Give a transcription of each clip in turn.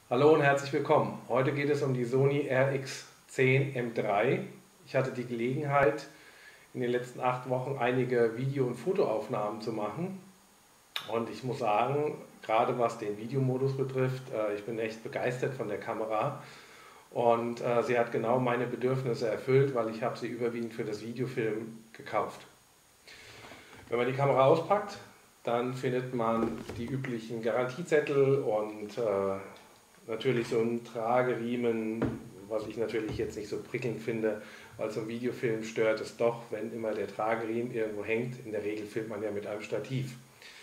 Hallo und herzlich willkommen. Heute geht es um die Sony RX10 M3. Ich hatte die Gelegenheit, in den letzten 8 Wochen einige Video- und Fotoaufnahmen zu machen. Und ich muss sagen, gerade was den Videomodus betrifft, ich bin echt begeistert von der Kamera. Und sie hat genau meine Bedürfnisse erfüllt, weil ich habe sie überwiegend für das Videofilm gekauft. Wenn man die Kamera auspackt, dann findet man die üblichen Garantiezettel und natürlich so ein Trageriemen, was ich natürlich jetzt nicht so prickelnd finde, weil so ein Videofilm stört es doch, wenn immer der Trageriemen irgendwo hängt. In der Regel filmt man ja mit einem Stativ.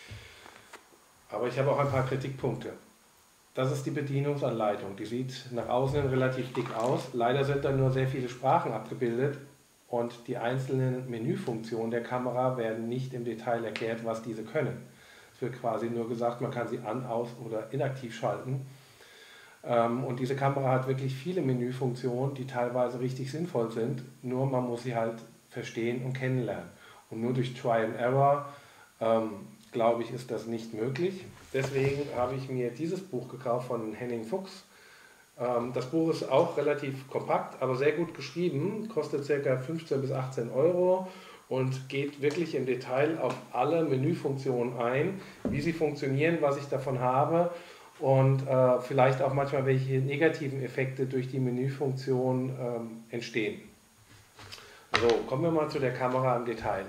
Aber ich habe auch ein paar Kritikpunkte. Das ist die Bedienungsanleitung. Die sieht nach außen relativ dick aus. Leider sind da nur sehr viele Sprachen abgebildet und die einzelnen Menüfunktionen der Kamera werden nicht im Detail erklärt, was diese können. Es wird quasi nur gesagt, man kann sie an, aus oder inaktiv schalten. Und diese Kamera hat wirklich viele Menüfunktionen, die teilweise richtig sinnvoll sind, nur man muss sie halt verstehen und kennenlernen. Und nur durch Try and Error, glaube ich, ist das nicht möglich. Deswegen habe ich mir dieses Buch gekauft von Henning Fuchs. Das Buch ist auch relativ kompakt, aber sehr gut geschrieben, kostet ca. 15 bis 18 Euro und geht wirklich im Detail auf alle Menüfunktionen ein, wie sie funktionieren, was ich davon habe und vielleicht auch manchmal welche negativen Effekte durch die Menüfunktion entstehen. So, kommen wir mal zu der Kamera im Detail.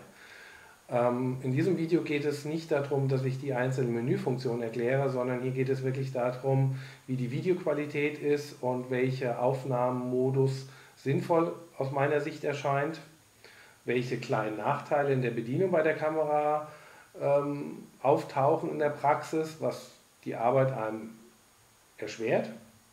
In diesem Video geht es nicht darum, dass ich die einzelnen Menüfunktionen erkläre, sondern hier geht es wirklich darum, wie die Videoqualität ist und welcher Aufnahmenmodus sinnvoll aus meiner Sicht erscheint, welche kleinen Nachteile in der Bedienung bei der Kamera auftauchen in der Praxis, was die Arbeit einem erschwert.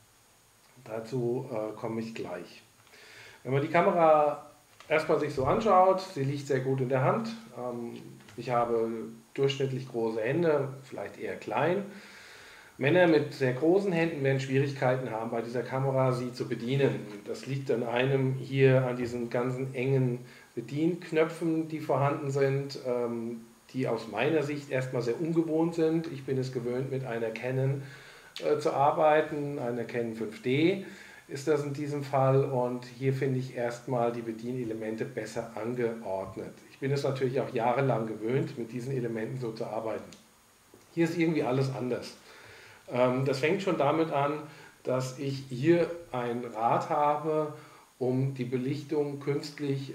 Dazu komme ich gleich. Wenn man die Kamera erstmal sich so anschaut, sie liegt sehr gut in der Hand. Ich habe durchschnittlich große Hände, vielleicht eher klein. Männer mit sehr großen Händen werden Schwierigkeiten haben, bei dieser Kamera sie zu bedienen. Das liegt an einem hier an diesen ganzen engen Bedienknöpfen, die vorhanden sind, die aus meiner Sicht erstmal sehr ungewohnt sind. Ich bin es gewöhnt, mit einer Canon zu arbeiten, einer Canon 5D ist das in diesem Fall, und hier finde ich erstmal die Bedienelemente besser angeordnet. Ich bin es natürlich auch jahrelang gewöhnt, mit diesen Elementen so zu arbeiten. Hier ist irgendwie alles anders. Das fängt schon damit an, dass ich hier ein Rad habe, um die Belichtung künstlich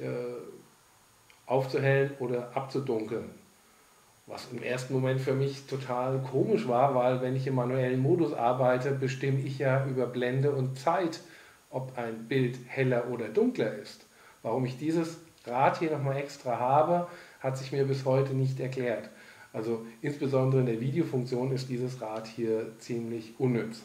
aufzuhellen oder abzudunkeln. Was im ersten Moment für mich total komisch war, weil wenn ich im manuellen Modus arbeite, bestimme ich ja über Blende und Zeit, ob ein Bild heller oder dunkler ist. Warum ich dieses Rad hier nochmal extra habe, hat sich mir bis heute nicht erklärt. Also insbesondere in der Videofunktion ist dieses Rad hier ziemlich unnütz.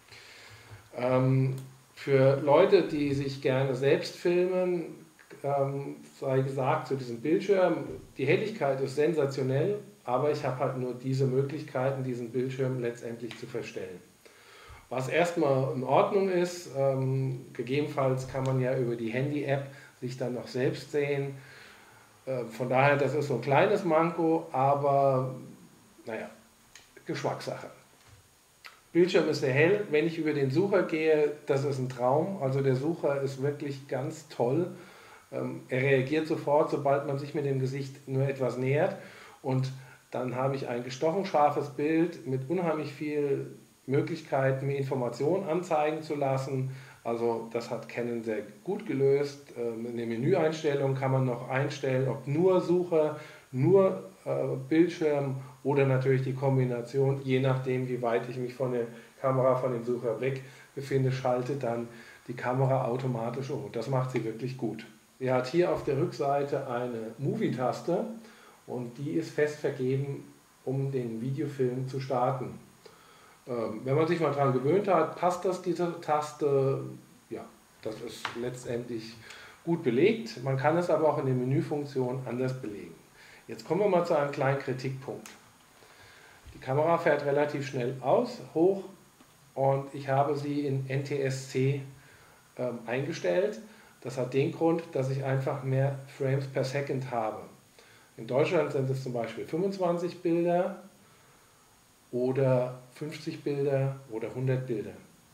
Für Leute, die sich gerne selbst filmen, sei gesagt zu diesem Bildschirm, die Helligkeit ist sensationell, aber ich habe halt nur diese Möglichkeiten, diesen Bildschirm letztendlich zu verstellen. Was erstmal in Ordnung ist, gegebenenfalls kann man ja über die Handy-App sich dann noch selbst sehen. Von daher, das ist so ein kleines Manko, aber naja, Geschmackssache. Bildschirm ist sehr hell. Wenn ich über den Sucher gehe, das ist ein Traum. Also der Sucher ist wirklich ganz toll. Er reagiert sofort, sobald man sich mit dem Gesicht nur etwas nähert. Und dann habe ich ein gestochen scharfes Bild mit unheimlich viel Möglichkeiten, mir Informationen anzeigen zu lassen. Also das hat Canon sehr gut gelöst. In der Menüeinstellung kann man noch einstellen, ob nur Sucher, nur Bildschirm oder natürlich die Kombination, je nachdem wie weit ich mich von der Kamera, von dem Sucher weg befinde, schaltet dann die Kamera automatisch um. Das macht sie wirklich gut. Sie hat hier auf der Rückseite eine Movie-Taste und die ist fest vergeben, um den Videofilm zu starten. Wenn man sich mal daran gewöhnt hat, passt das, diese Taste. Ja, das ist letztendlich gut belegt. Man kann es aber auch in den Menüfunktionen anders belegen. Jetzt kommen wir mal zu einem kleinen Kritikpunkt. Die Kamera fährt relativ schnell hoch, und ich habe sie in NTSC eingestellt. Das hat den Grund, dass ich einfach mehr Frames per Second habe. In Deutschland sind es zum Beispiel 25 Bilder oder 50 Bilder oder 100 Bilder.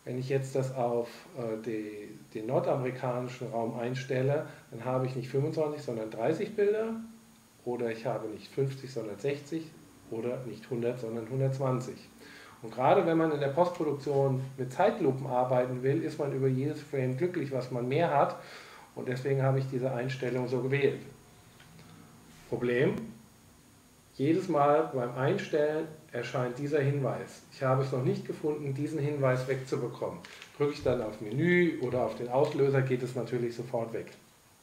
Wenn ich jetzt das auf den nordamerikanischen Raum einstelle, dann habe ich nicht 25, sondern 30 Bilder oder ich habe nicht 50, sondern 60 oder nicht 100, sondern 120. Und gerade wenn man in der Postproduktion mit Zeitlupen arbeiten will, ist man über jedes Frame glücklich, was man mehr hat. Und deswegen habe ich diese Einstellung so gewählt. Problem: Jedes Mal beim Einstellen erscheint dieser Hinweis. Ich habe es noch nicht gefunden, diesen Hinweis wegzubekommen. Drücke ich dann auf Menü oder auf den Auslöser, geht es natürlich sofort weg.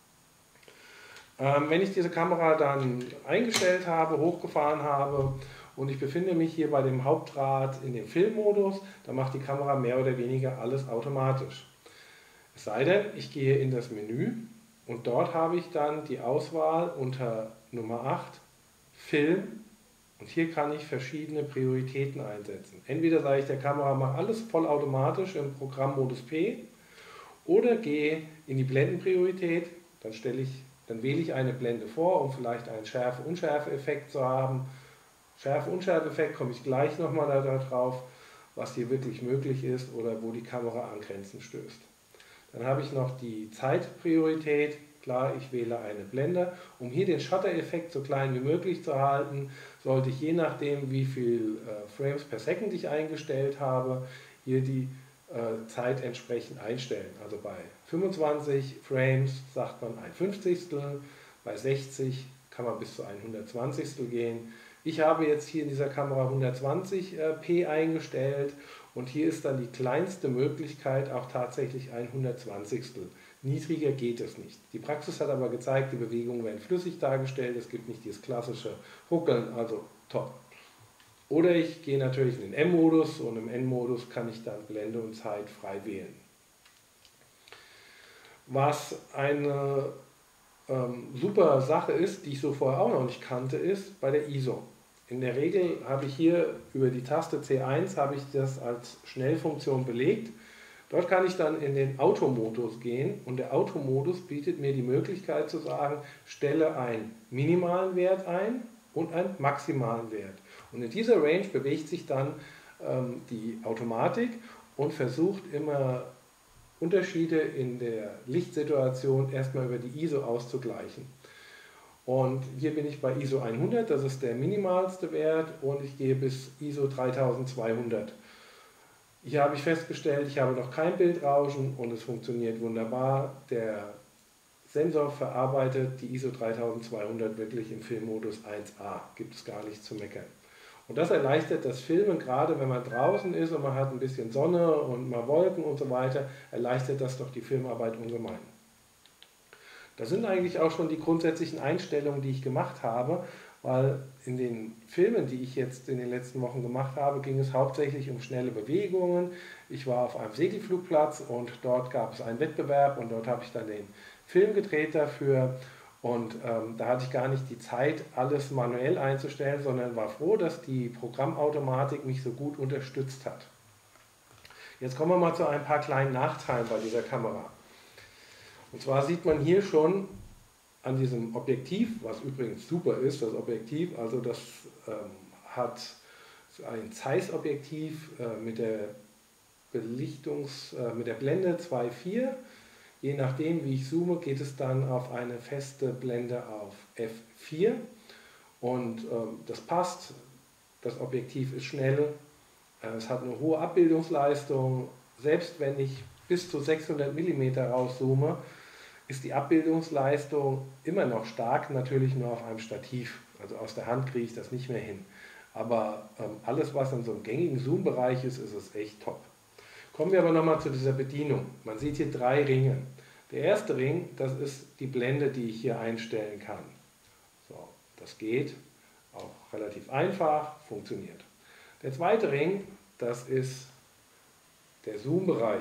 Wenn ich diese Kamera dann eingestellt habe, hochgefahren habe und ich befinde mich hier bei dem Hauptrad in dem Filmmodus, dann macht die Kamera mehr oder weniger alles automatisch. Es sei denn, ich gehe in das Menü und dort habe ich dann die Auswahl unter Nummer 8, Film, und hier kann ich verschiedene Prioritäten einsetzen. Entweder sage ich der Kamera, mach alles vollautomatisch im Programmmodus P, oder gehe in die Blendenpriorität, dann wähle ich eine Blende vor, um vielleicht einen Schärfe-Unschärfe-Effekt zu haben. Schärfe-Unschärfe-Effekt komme ich gleich nochmal darauf, was hier wirklich möglich ist oder wo die Kamera an Grenzen stößt. Dann habe ich noch die Zeitpriorität. Klar, ich wähle eine Blende. Um hier den Shutter-Effekt so klein wie möglich zu halten, sollte ich je nachdem, wie viel Frames per Second ich eingestellt habe, hier die Zeit entsprechend einstellen. Also bei 25 Frames sagt man ein Fünfzigstel, bei 60 kann man bis zu ein 120. gehen. Ich habe jetzt hier in dieser Kamera 120p eingestellt und hier ist dann die kleinste Möglichkeit auch tatsächlich ein 120. Niedriger geht es nicht. Die Praxis hat aber gezeigt, die Bewegungen werden flüssig dargestellt, es gibt nicht dieses klassische Ruckeln, also top. Oder ich gehe natürlich in den M-Modus und im N-Modus kann ich dann Blende und Zeit frei wählen. Was eine super Sache ist, die ich so vorher auch noch nicht kannte, ist bei der ISO. In der Regel habe ich hier über die Taste C1 habe ich das als Schnellfunktion belegt. Dort kann ich dann in den Automodus gehen und der Automodus bietet mir die Möglichkeit zu sagen, stelle einen minimalen Wert ein und einen maximalen Wert. Und in dieser Range bewegt sich dann die Automatik und versucht immer Unterschiede in der Lichtsituation erstmal über die ISO auszugleichen. Und hier bin ich bei ISO 100, das ist der minimalste Wert, und ich gehe bis ISO 3200. Hier habe ich festgestellt, ich habe noch kein Bildrauschen und es funktioniert wunderbar. Der Sensor verarbeitet die ISO 3200 wirklich im Filmmodus 1A, gibt es gar nichts zu meckern. Und das erleichtert das Filmen, gerade wenn man draußen ist und man hat ein bisschen Sonne und mal Wolken und so weiter, erleichtert das doch die Filmarbeit ungemein. Das sind eigentlich auch schon die grundsätzlichen Einstellungen, die ich gemacht habe, weil in den Filmen, die ich jetzt in den letzten Wochen gemacht habe, ging es hauptsächlich um schnelle Bewegungen. Ich war auf einem Segelflugplatz und dort gab es einen Wettbewerb und dort habe ich dann den Film gedreht dafür. Und da hatte ich gar nicht die Zeit, alles manuell einzustellen, sondern war froh, dass die Programmautomatik mich so gut unterstützt hat. Jetzt kommen wir mal zu ein paar kleinen Nachteilen bei dieser Kamera. Und zwar sieht man hier schon an diesem Objektiv, was übrigens super ist, das Objektiv, also das hat ein Zeiss-Objektiv mit der mit der Blende 2.4. Je nachdem, wie ich zoome, geht es dann auf eine feste Blende auf f4 und das passt. Das Objektiv ist schnell, es hat eine hohe Abbildungsleistung. Selbst wenn ich bis zu 600 mm rauszoome, ist die Abbildungsleistung immer noch stark, natürlich nur auf einem Stativ. Also aus der Hand kriege ich das nicht mehr hin. Aber alles, was in so einem gängigen Zoom-Bereich ist, ist es echt top. Kommen wir aber nochmal zu dieser Bedienung. Man sieht hier 3 Ringe. Der erste Ring, das ist die Blende, die ich hier einstellen kann. So, das geht auch relativ einfach, funktioniert. Der zweite Ring, das ist der Zoom-Bereich.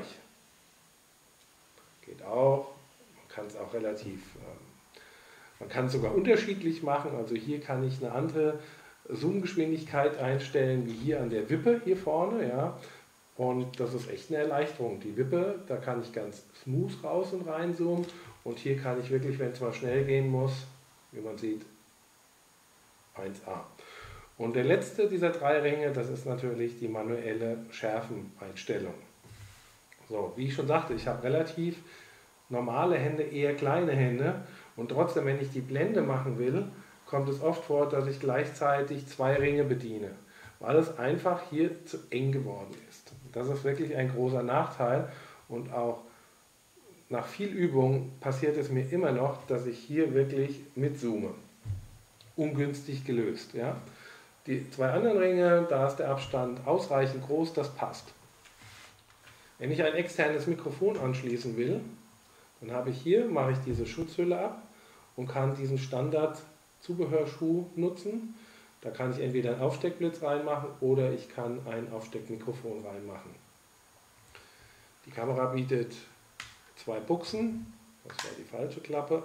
Geht auch, man kann es auch man kann es sogar unterschiedlich machen. Also hier kann ich eine andere Zoom-Geschwindigkeit einstellen, wie hier an der Wippe hier vorne, ja. Und das ist echt eine Erleichterung. Die Wippe, da kann ich ganz smooth raus und rein zoomen. Und hier kann ich wirklich, wenn es mal schnell gehen muss, wie man sieht, 1A. Und der letzte dieser 3 Ringe, das ist natürlich die manuelle Schärfeneinstellung. So, wie ich schon sagte, ich habe relativ normale Hände, eher kleine Hände und trotzdem, wenn ich die Blende machen will, kommt es oft vor, dass ich gleichzeitig zwei Ringe bediene, weil es einfach hier zu eng geworden ist. Das ist wirklich ein großer Nachteil und auch nach viel Übung passiert es mir immer noch, dass ich hier wirklich mitzoome. Ungünstig gelöst. Ja? Die zwei anderen Ringe, da ist der Abstand ausreichend groß, das passt. Wenn ich ein externes Mikrofon anschließen will, dann habe ich hier, mache ich diese Schutzhülle ab und kann diesen Standard-Zubehörschuh nutzen. Da kann ich entweder einen Aufsteckblitz reinmachen oder ich kann ein Aufsteckmikrofon reinmachen. Die Kamera bietet zwei Buchsen, das war die falsche Klappe,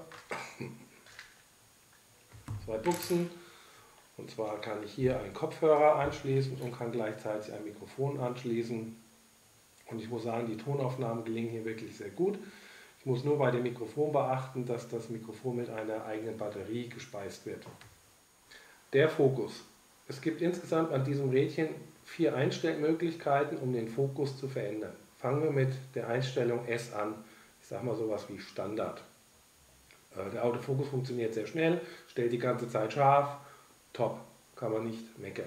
zwei Buchsen, und zwar kann ich hier einen Kopfhörer anschließen und kann gleichzeitig ein Mikrofon anschließen. Und ich muss sagen, die Tonaufnahmen gelingen hier wirklich sehr gut. Ich muss nur bei dem Mikrofon beachten, dass das Mikrofon mit einer eigenen Batterie gespeist wird. Der Fokus. Es gibt insgesamt an diesem Rädchen 4 Einstellmöglichkeiten, um den Fokus zu verändern. Fangen wir mit der Einstellung S an. Ich sage mal sowas wie Standard. Der Autofokus funktioniert sehr schnell, stellt die ganze Zeit scharf, top, kann man nicht meckern.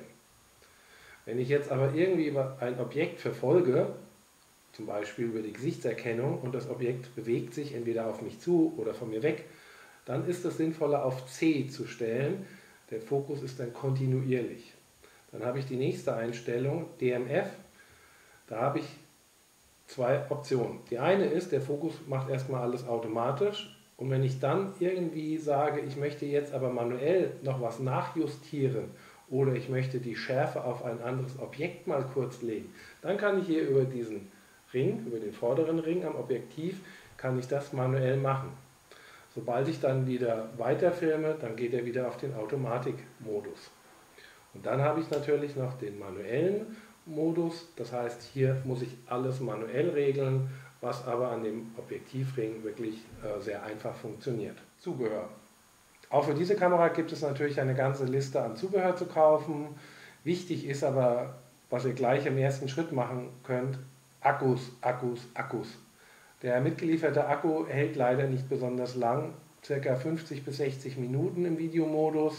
Wenn ich jetzt aber irgendwie über ein Objekt verfolge, zum Beispiel über die Gesichtserkennung, und das Objekt bewegt sich entweder auf mich zu oder von mir weg, dann ist es sinnvoller auf C zu stellen. Der Fokus ist dann kontinuierlich. Dann habe ich die nächste Einstellung, DMF. Da habe ich zwei Optionen. Die eine ist, der Fokus macht erstmal alles automatisch. Und wenn ich dann irgendwie sage, ich möchte jetzt aber manuell noch was nachjustieren oder ich möchte die Schärfe auf ein anderes Objekt mal kurz legen, dann kann ich hier über diesen Ring, über den vorderen Ring am Objektiv, kann ich das manuell machen. Sobald ich dann wieder weiterfilme, dann geht er wieder auf den Automatikmodus. Und dann habe ich natürlich noch den manuellen Modus, das heißt, hier muss ich alles manuell regeln, was aber an dem Objektivring wirklich sehr einfach funktioniert. Zubehör. Auch für diese Kamera gibt es natürlich eine ganze Liste an Zubehör zu kaufen. Wichtig ist aber, was ihr gleich im ersten Schritt machen könnt, Akkus, Akkus, Akkus. Der mitgelieferte Akku hält leider nicht besonders lang, ca. 50 bis 60 Minuten im Videomodus,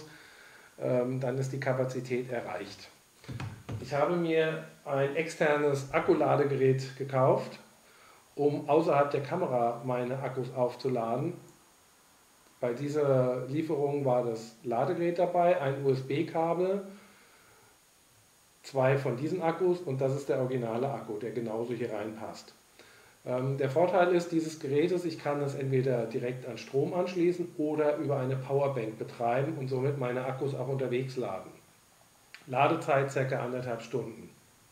dann ist die Kapazität erreicht. Ich habe mir ein externes Akkuladegerät gekauft, um außerhalb der Kamera meine Akkus aufzuladen. Bei dieser Lieferung war das Ladegerät dabei, ein USB-Kabel, 2 von diesen Akkus und das ist der originale Akku, der genauso hier reinpasst. Der Vorteil ist dieses Gerätes, ich kann es entweder direkt an Strom anschließen oder über eine Powerbank betreiben und somit meine Akkus auch unterwegs laden. Ladezeit ca. 1,5 Stunden.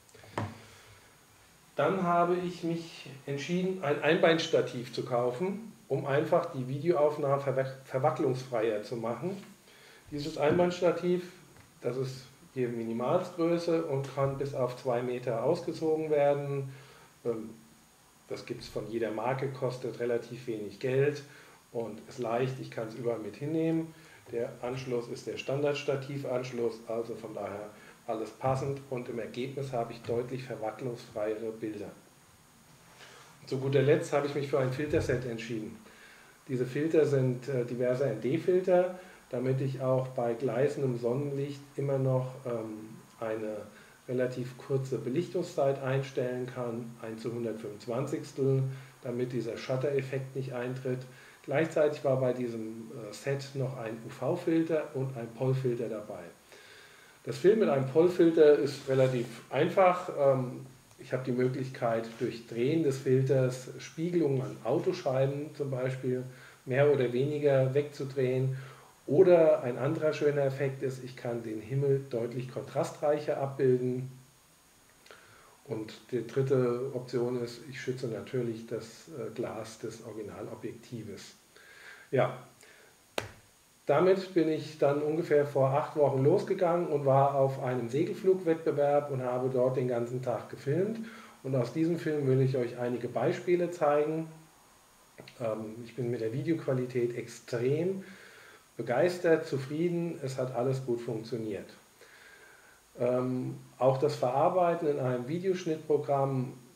Dann habe ich mich entschieden, ein Einbeinstativ zu kaufen, um einfach die Videoaufnahmen verwacklungsfreier zu machen. Dieses Einbeinstativ, das ist hier Minimalgröße und kann bis auf 2 Meter ausgezogen werden. Das gibt es von jeder Marke, kostet relativ wenig Geld und ist leicht, ich kann es überall mit hinnehmen. Der Anschluss ist der Standardstativanschluss, also von daher alles passend und im Ergebnis habe ich deutlich verwacklungsfreiere Bilder. Und zu guter Letzt habe ich mich für ein Filterset entschieden. Diese Filter sind diverse ND-Filter, damit ich auch bei gleißendem Sonnenlicht immer noch eine relativ kurze Belichtungszeit einstellen kann, 1/125, damit dieser Shutter-Effekt nicht eintritt. Gleichzeitig war bei diesem Set noch ein UV-Filter und ein POL-Filter dabei. Das Filmen mit einem POL-Filter ist relativ einfach. Ich habe die Möglichkeit, durch Drehen des Filters Spiegelungen an Autoscheiben zum Beispiel mehr oder weniger wegzudrehen. Oder ein anderer schöner Effekt ist, ich kann den Himmel deutlich kontrastreicher abbilden. Und die dritte Option ist, ich schütze natürlich das Glas des Originalobjektives. Ja, damit bin ich dann ungefähr vor 8 Wochen losgegangen und war auf einem Segelflugwettbewerb und habe dort den ganzen Tag gefilmt. Und aus diesem Film will ich euch einige Beispiele zeigen. Ich bin mit der Videoqualität extrem begeistert, zufrieden, es hat alles gut funktioniert. Auch das Verarbeiten in einem Videoschnittprogramm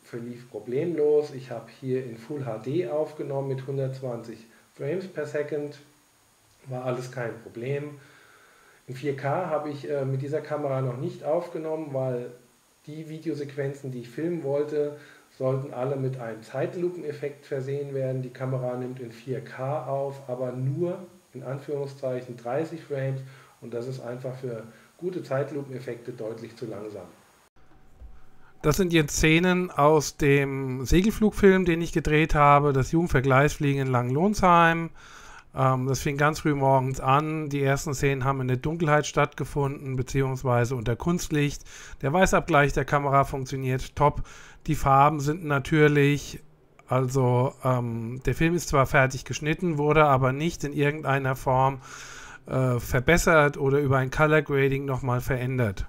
verlief problemlos. Ich habe hier in Full HD aufgenommen mit 120 Frames per Second, war alles kein Problem. In 4K habe ich mit dieser Kamera noch nicht aufgenommen, weil die Videosequenzen, die ich filmen wollte, sollten alle mit einem Zeitlupeneffekt versehen werden. Die Kamera nimmt in 4K auf, aber nur in Anführungszeichen 30 Frames und das ist einfach für gute Zeitlupeneffekte deutlich zu langsam. Das sind jetzt Szenen aus dem Segelflugfilm, den ich gedreht habe, das Jugendvergleichsfliegen in Langenlonsheim. Das fing ganz früh morgens an. Die ersten Szenen haben in der Dunkelheit stattgefunden, beziehungsweise unter Kunstlicht. Der Weißabgleich der Kamera funktioniert top. Die Farben sind natürlich, also der Film ist zwar fertig geschnitten, wurde aber nicht in irgendeiner Form verbessert oder über ein Color Grading nochmal verändert.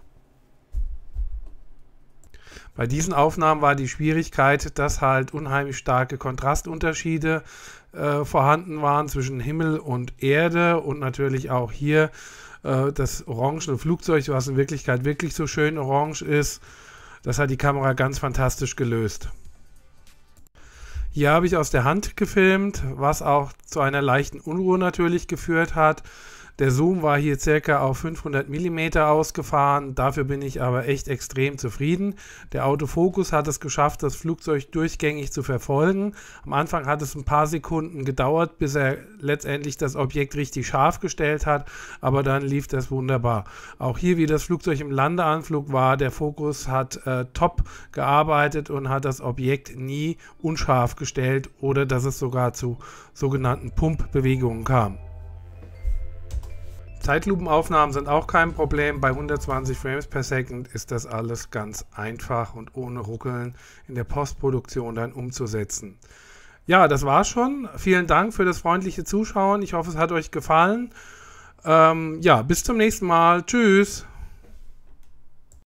Bei diesen Aufnahmen war die Schwierigkeit, dass halt unheimlich starke Kontrastunterschiede vorhanden waren zwischen Himmel und Erde und natürlich auch hier das orangene Flugzeug, was in Wirklichkeit wirklich so schön orange ist. Das hat die Kamera ganz fantastisch gelöst. Hier habe ich aus der Hand gefilmt, was auch zu einer leichten Unruhe natürlich geführt hat. Der Zoom war hier circa auf 500 mm ausgefahren, dafür bin ich aber echt extrem zufrieden. Der Autofokus hat es geschafft, das Flugzeug durchgängig zu verfolgen. Am Anfang hat es ein paar Sekunden gedauert, bis er letztendlich das Objekt richtig scharf gestellt hat, aber dann lief das wunderbar. Auch hier, wie das Flugzeug im Landeanflug war, der Fokus hat top gearbeitet und hat das Objekt nie unscharf gestellt oder dass es sogar zu sogenannten Pumpbewegungen kam. Zeitlupenaufnahmen sind auch kein Problem. Bei 120 Frames per Second ist das alles ganz einfach und ohne Ruckeln in der Postproduktion dann umzusetzen. Ja, das war's schon. Vielen Dank für das freundliche Zuschauen. Ich hoffe, es hat euch gefallen. Ja, bis zum nächsten Mal. Tschüss.